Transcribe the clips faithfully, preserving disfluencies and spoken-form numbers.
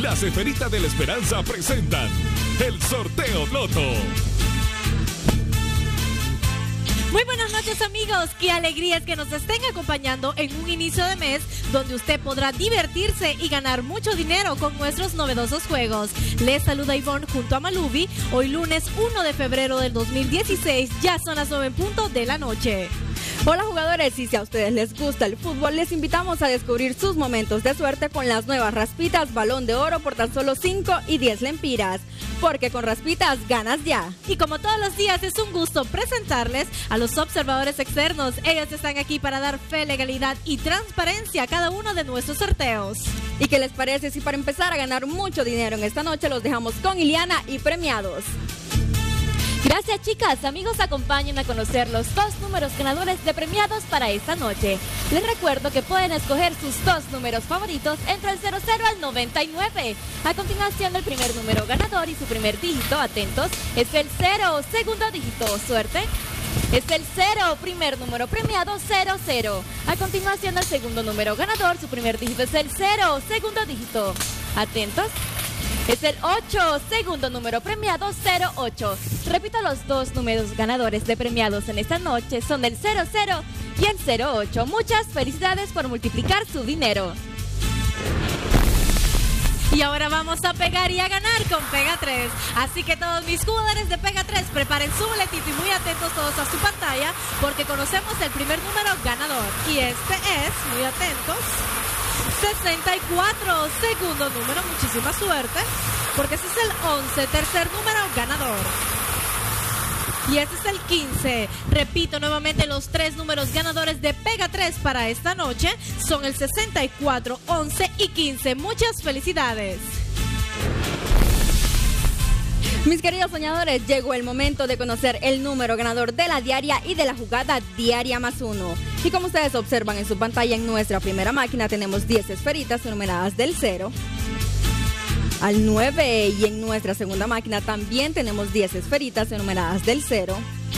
Las Esferitas de la Esperanza presentan el Sorteo Loto. Muy buenas noches, amigos, qué alegría es que nos estén acompañando en un inicio de mes donde usted podrá divertirse y ganar mucho dinero con nuestros novedosos juegos. Les saluda Ivonne junto a Malubi, hoy lunes uno de febrero del dos mil dieciséis, ya son las nueve en punto de la noche. Hola jugadores, y si a ustedes les gusta el fútbol, les invitamos a descubrir sus momentos de suerte con las nuevas Raspitas Balón de Oro por tan solo cinco y diez lempiras. Porque con Raspitas ganas ya. Y como todos los días es un gusto presentarles a los observadores externos. Ellos están aquí para dar fe, legalidad y transparencia a cada uno de nuestros sorteos. ¿Y qué les parece si para empezar a ganar mucho dinero en esta noche los dejamos con Iliana y premiados? Gracias, chicas. Amigos, acompáñenme a conocer los dos números ganadores de premiados para esta noche. Les recuerdo que pueden escoger sus dos números favoritos entre el cero cero al noventa y nueve. A continuación, el primer número ganador y su primer dígito, atentos, es el cero, segundo dígito, suerte. Es el cero, primer número premiado, cero cero. A continuación, el segundo número ganador, su primer dígito es el cero, segundo dígito. Atentos. Es el ocho, segundo número premiado, cero ocho. Repito, los dos números ganadores de premiados en esta noche son el cero cero y el cero ocho. Muchas felicidades por multiplicar su dinero. Y ahora vamos a pegar y a ganar con Pega tres. Así que todos mis jugadores de Pega tres preparen su boletito y muy atentos todos a su pantalla porque conocemos el primer número ganador. Y este es, muy atentos, sesenta y cuatro, segundo número, muchísima suerte, porque ese es el once, tercer número ganador. Y este es el quince. Repito nuevamente, los tres números ganadores de Pega tres para esta noche son el sesenta y cuatro, once y quince. Muchas felicidades. Mis queridos soñadores, llegó el momento de conocer el número ganador de la diaria y de la jugada diaria más uno. Y como ustedes observan en su pantalla, en nuestra primera máquina tenemos diez esferitas numeradas del cero al nueve, y en nuestra segunda máquina también tenemos diez esferitas numeradas del cero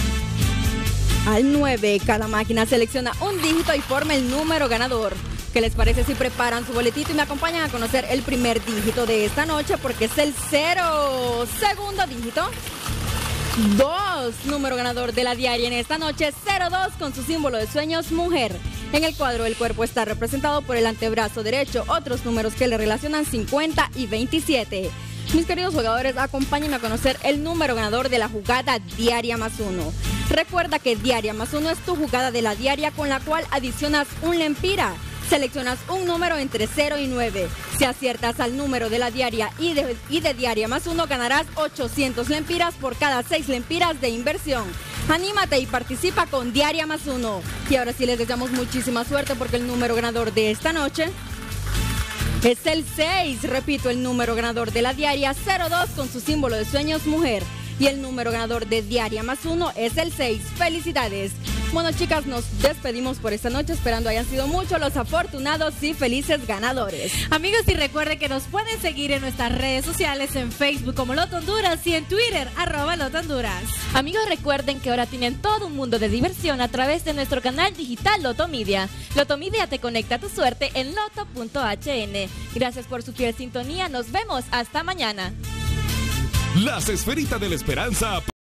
al nueve. Cada máquina selecciona un dígito y forma el número ganador. ¿Qué les parece si preparan su boletito y me acompañan a conocer el primer dígito de esta noche? Porque es el cero, segundo dígito. dos, número ganador de la diaria en esta noche, cero dos, con su símbolo de sueños, mujer. En el cuadro del cuerpo está representado por el antebrazo derecho. Otros números que le relacionan, cincuenta y veintisiete. Mis queridos jugadores, acompáñenme a conocer el número ganador de la jugada diaria más uno. Recuerda que diaria más uno es tu jugada de la diaria con la cual adicionas un lempira. Seleccionas un número entre cero y nueve. Si aciertas al número de la diaria y de, y de diaria más uno, ganarás ochocientos lempiras por cada seis lempiras de inversión. Anímate y participa con diaria más uno. Y ahora sí les deseamos muchísima suerte porque el número ganador de esta noche es el seis. Repito, el número ganador de la diaria, cero dos, con su símbolo de sueños, mujer. Y el número ganador de diaria más uno es el seis. ¡Felicidades! Bueno, chicas, nos despedimos por esta noche, esperando hayan sido muchos los afortunados y felices ganadores. Amigos, y recuerden que nos pueden seguir en nuestras redes sociales, en Facebook como Loto Honduras y en Twitter, arroba Loto Honduras. Amigos, recuerden que ahora tienen todo un mundo de diversión a través de nuestro canal digital Loto Media. Loto Media te conecta a tu suerte en loto punto h n. Gracias por su fiel sintonía, nos vemos hasta mañana. Las Esferitas de la Esperanza